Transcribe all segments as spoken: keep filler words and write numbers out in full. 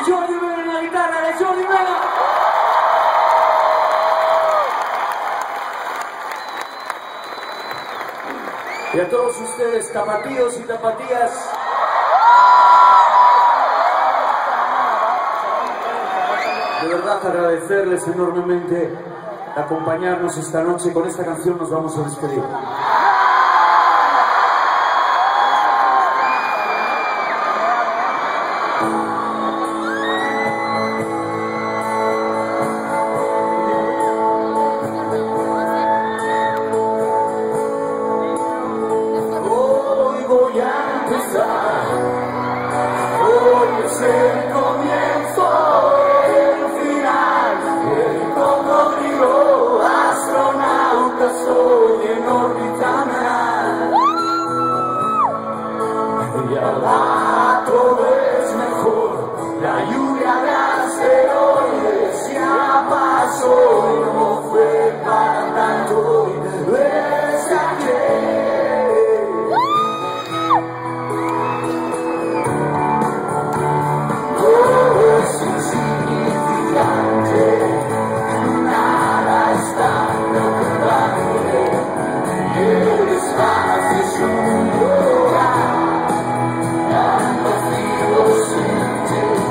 Jordi Vela en la guitarra, de Jordi Vela. Y a todos ustedes, tapatíos y tapatías, de verdad agradecerles enormemente acompañarnos esta noche. Con esta canción nos vamos a despedir. Hoy voy a empezar, hoy es el comienzo, el final, el cocodrilo astronauta soy en órbita nada. Y ahora todo es mejor, la lluvia de asteroides ya pasó y no fue para tanto y desde ayer. Todo es insignificante, nada está preocupante, el espacio es un lugar tan vacío sin ti.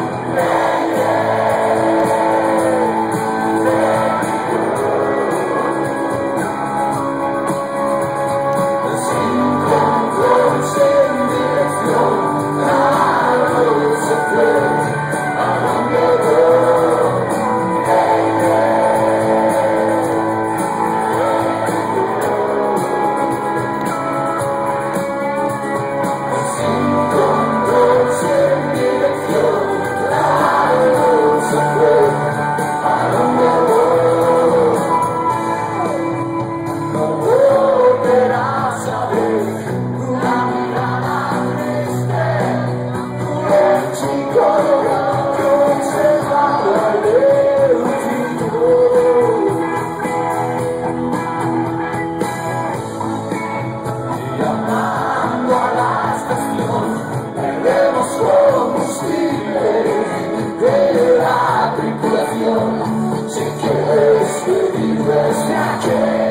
Sin control, sin dirección, algo se fue. ¿A dónde voy? Sin control, sin dirección, algo se fue. ¿A dónde voy? No volverás a ver una mirada triste, un chico conservado el último. Llamando a la estación, perdemos combustible de la tripulación. Si quieres vivir desde aquí,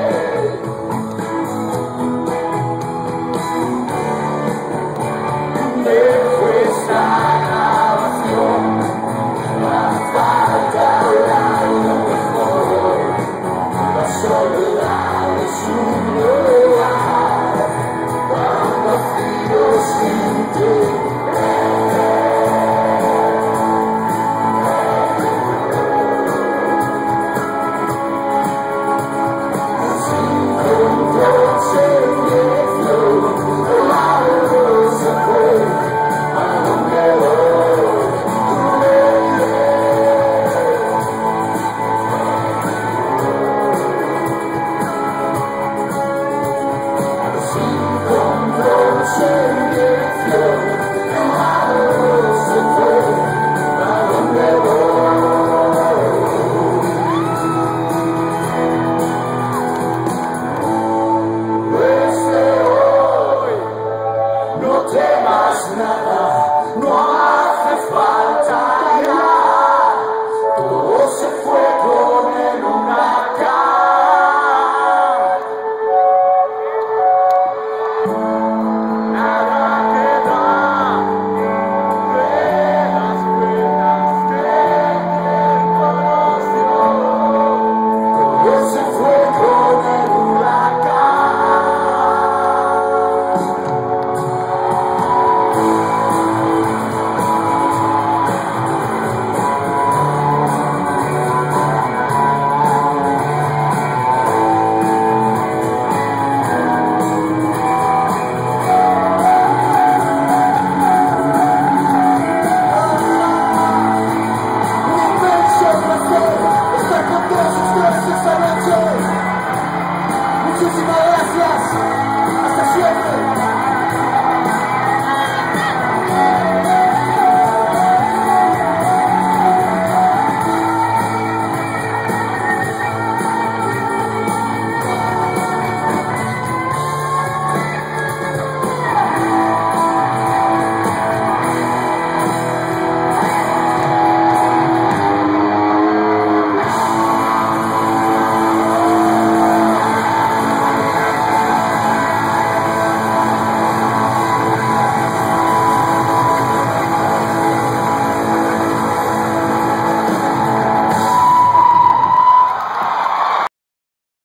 dejo esta grabación, la falta de algo mejor. La soledad es un lugar tan vacío sin ti. Sin control, sin dirección, el algo se fue. ¿A dónde voy? Sin control, sin dirección, el algo se fue. ¿A dónde voy? Desde hoy no temas nada.